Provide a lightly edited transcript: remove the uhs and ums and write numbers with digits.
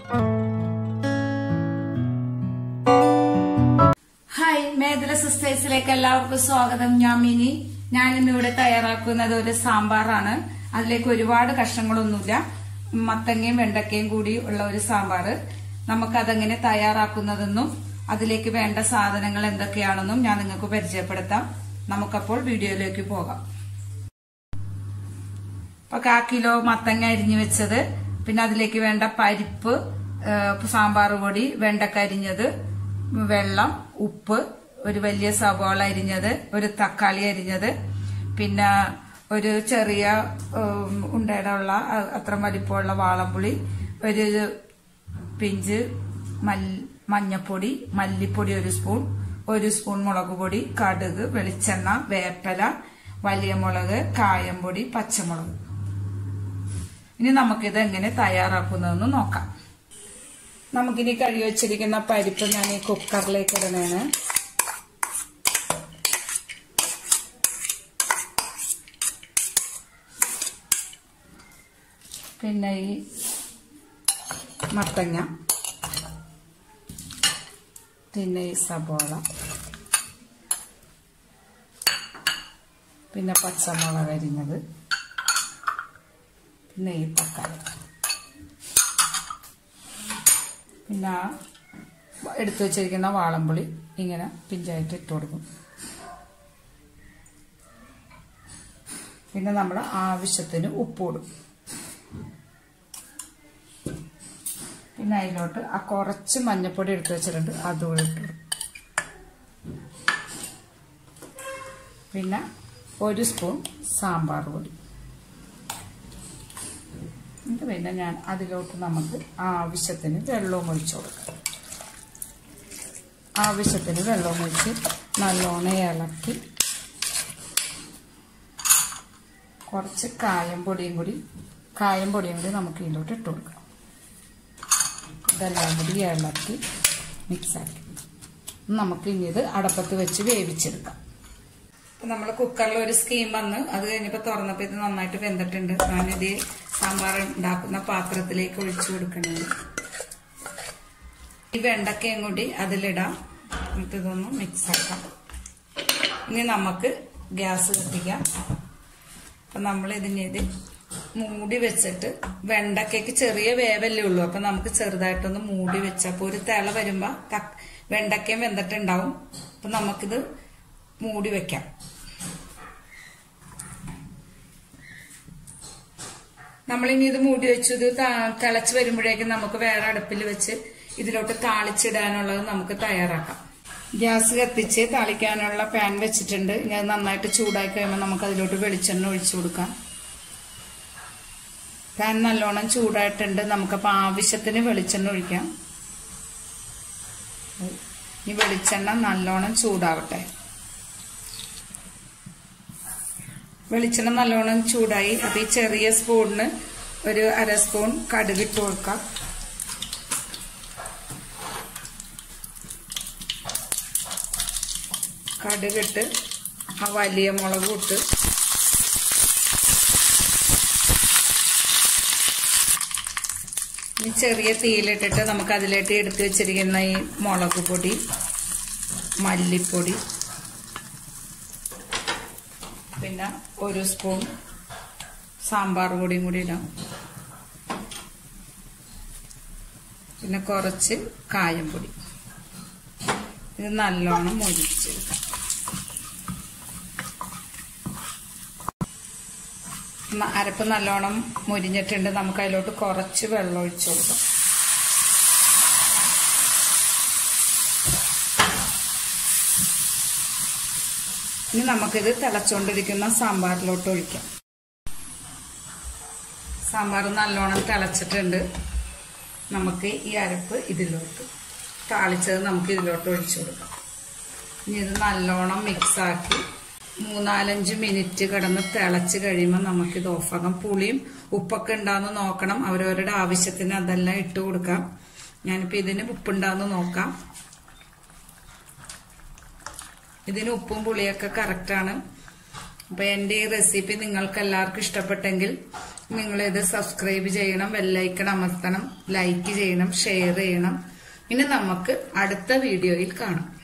Hi, മേഖല സിസ്റ്റേഴ്സിലേക്ക് എല്ലാവർക്കും സ്വാഗതം. ഞാൻ മിനി. ഞാൻ ഇന്നിവിടെ തയ്യാറാക്കുന്നത് ഒരു സാമ്പാറാണ്. അതിലേക്ക് ഒരുപാട് കഷ്ണങ്ങളൊന്നുമില്ല, മത്തങ്ങയും വെണ്ടക്കയും കൂടി ഉള്ള ഒരു സാമ്പാർ. നമുക്കതെങ്ങനെ തയ്യാറാക്കുന്നതെന്നും അതിലേക്ക് വേണ്ട സാധനങ്ങൾ എന്തൊക്കെയാണെന്നും ഞാൻ നിങ്ങൾക്ക് പരിചയപ്പെടുത്താം. നമുക്കപ്പോൾ വീഡിയോയിലേക്ക് പോകാം. ഇപ്പൊ 1/4 കിലോ മത്തങ്ങ അരിഞ്ഞു വെച്ചത്, പിന്നെ അതിലേക്ക് വേണ്ട പരിപ്പ്, സാമ്പാർ പൊടി, വെണ്ടക്ക അരിഞ്ഞത്, വെള്ളം, ഉപ്പ്, ഒരു വലിയ സവാള അരിഞ്ഞത്, ഒരു തക്കാളി അരിഞ്ഞത്, പിന്നെ ഒരു ചെറിയ ഉണ്ടയുടെ ഉള്ള അത്ര വലിപ്പമുള്ള വാളംപുളി, ഒരു പിഞ്ച് മഞ്ഞപ്പൊടി, മല്ലിപ്പൊടി 1 സ്പൂൺ മുളക് പൊടി, കടുക്, വെളിച്ചെണ്ണ, വേപ്പില, വലിയ മുളക്, കായംപൊടി, പച്ചമുളക്. ഇനി നമുക്കിത് എങ്ങനെ തയ്യാറാക്കുന്നതെന്ന് നോക്കാം. നമുക്കിനി കഴുകി വെച്ചിരിക്കുന്ന പരിപ്പ് ഞാൻ ഈ കുക്കറിലേക്ക് ഇടണേണ്. പിന്നെ ഈ മത്തങ്ങ, പിന്നെ ഈ സബോള, പിന്നെ പച്ചമുളക് അരിഞ്ഞത്, പിന്നെ ഈ തക്കാളി, പിന്നെ എടുത്തു വെച്ചിരിക്കുന്ന വാളംപുളി ഇങ്ങനെ പിഞ്ചായിട്ട് ഇട്ട് കൊടുക്കും. പിന്നെ നമ്മൾ ആവശ്യത്തിന് ഉപ്പ് കൊടുക്കും. പിന്നെ അതിലോട്ട് ആ കുറച്ച് മഞ്ഞപ്പൊടി എടുത്തു വെച്ചിട്ടുണ്ട്, അതുകൂടെ ഇട്ട് കൊടുക്കും. പിന്നെ 1 സ്പൂൺ സാമ്പാർ പൊടി. പിന്നെ ഞാൻ അതിലോട്ട് നമുക്ക് ആവശ്യത്തിന് വെള്ളവും ഒഴിച്ചു കൊടുക്കാം. ആവശ്യത്തിന് വെള്ളം ഒഴിച്ച് നല്ലോണം ഇളക്കി കുറച്ച് കായം പൊടിയും കൂടി നമുക്ക് ഇതിലോട്ട് ഇട്ട് കൊടുക്കാം. ഇതെല്ലാം കൂടി ഇളക്കി മിക്സാക്കി നമുക്ക് ഇനി ഇത് അടപ്പത്ത് വെച്ച് വേവിച്ചെടുക്കാം. നമ്മൾ കുക്കറിൽ ഒരു സ്കീം വന്ന് അത് കഴിഞ്ഞപ്പോൾ തുറന്നപ്പോൾ ഇത് നന്നായിട്ട് വെന്തിട്ടുണ്ട്. ഞാനിത് സാമ്പാർ ഉണ്ടാക്കുന്ന പാത്രത്തിലേക്ക് ഒഴിച്ചു കൊടുക്കണത്. ഈ വെണ്ടക്കയും കൂടി അതിലിടാം. എന്നിട്ട് ഇതൊന്ന് മിക്സ് ആക്കാം. ഇനി നമുക്ക് ഗ്യാസ് കത്തിക്കാം. അപ്പം നമ്മൾ ഇതിന് മൂടി വെച്ചിട്ട്, വെണ്ടക്കയ്ക്ക് ചെറിയ വേവല്ലേ ഉള്ളൂ, അപ്പം നമുക്ക് ചെറുതായിട്ടൊന്ന് മൂടി വെച്ചപ്പോൾ ഒരു തിള വരുമ്പോൾ വെണ്ടക്കയും വെന്തിട്ടുണ്ടാവും. അപ്പം നമുക്കിത് മൂടി വെക്കാം. നമ്മളിനി ഇത് മൂടി വെച്ചു. ഇത് തിളച്ച് വരുമ്പോഴേക്കും നമുക്ക് വേറെ അടുപ്പിൽ വെച്ച് ഇതിലോട്ട് താളിച്ചിടാനുള്ളത് നമുക്ക് തയ്യാറാക്കാം. ഗ്യാസ് കത്തിച്ച് താളിക്കാനുള്ള പാൻ വെച്ചിട്ടുണ്ട്. ഇനി അത് നന്നായിട്ട് ചൂടായി കഴിയുമ്പോൾ നമുക്ക് അതിലോട്ട് വെളിച്ചെണ്ണ ഒഴിച്ചു കൊടുക്കാം. പാൻ നല്ലോണം ചൂടായിട്ടുണ്ട്. നമുക്കപ്പോൾ ആവശ്യത്തിന് വെളിച്ചെണ്ണ ഒഴിക്കാം. ഈ വെളിച്ചെണ്ണ നല്ലോണം ചൂടാവട്ടെ. വെളിച്ചെണ്ണ നല്ലോണം ചൂടായി. അപ്പോൾ ഈ ചെറിയ സ്പൂണിന് ഒരു 1/2 സ്പൂൺ കടുക് ഇട്ട് കൊടുക്കാം. കടുകിട്ട് ആ വലിയ മുളക് ഇട്ട് ഈ ചെറിയ തീയിലിട്ടിട്ട് നമുക്ക് അതിലേക്ക് എടുത്തു വെച്ചിരിക്കുന്ന ഈ മുളക് പൊടി, മല്ലിപ്പൊടി, പിന്നെ 1 സ്പൂൺ സാമ്പാർ പൊടിയും കൂടി ഇടാം. പിന്നെ കുറച്ച് കായംപൊടി. ഇത് നല്ലോണം മൊരിച്ചെടുക്കാം. അരപ്പ് നല്ലോണം മൊരിഞ്ഞിട്ടുണ്ട്. നമുക്ക് അതിലോട്ട് കുറച്ച് വെള്ളം ഒഴിച്ചു കൊടുക്കാം. ഇനി നമുക്കിത് തിളച്ചുകൊണ്ടിരിക്കുന്ന സാമ്പാറിലോട്ട് ഒഴിക്കാം. സാമ്പാർ നല്ലോണം തിളച്ചിട്ടുണ്ട്. നമുക്ക് ഈ അരപ്പ് ഇതിലോട്ട് താളിച്ചത് നമുക്ക് ഇതിലോട്ട് ഒഴിച്ചു കൊടുക്കാം. ഇനി ഇത് നല്ലോണം മിക്സാക്കി 3-4 മിനിറ്റ് കിടന്ന് തിളച്ച് കഴിയുമ്പോൾ നമുക്കിത് ഓഫാക്കാം. പുളിയും ഉപ്പൊക്കെ ഉണ്ടാകുന്ന നോക്കണം. അവരവരുടെ ആവശ്യത്തിന് അതെല്ലാം ഇട്ട് കൊടുക്കാം. ഞാനിപ്പോൾ ഇതിന് ഉപ്പുണ്ടാകുന്ന നോക്കാം. ഇതിന് ഉപ്പും പുളിയൊക്കെ കറക്റ്റാണ്. അപ്പോൾ എൻ്റെ ഈ റെസിപ്പി നിങ്ങൾക്ക് എല്ലാവർക്കും ഇഷ്ടപ്പെട്ടെങ്കിൽ നിങ്ങളിത് സബ്സ്ക്രൈബ് ചെയ്യണം, ബെല്ലൈക്കൺ അമർത്തണം, ലൈക്ക് ചെയ്യണം, ഷെയർ ചെയ്യണം. ഇനി നമുക്ക് അടുത്ത വീഡിയോയിൽ കാണാം.